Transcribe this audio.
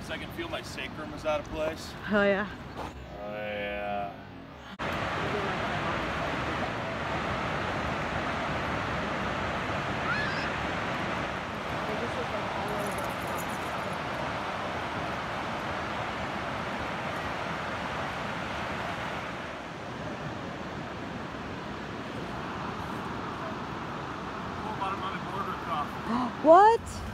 So I can feel my sacrum is out of place. Oh yeah. Oh yeah. What?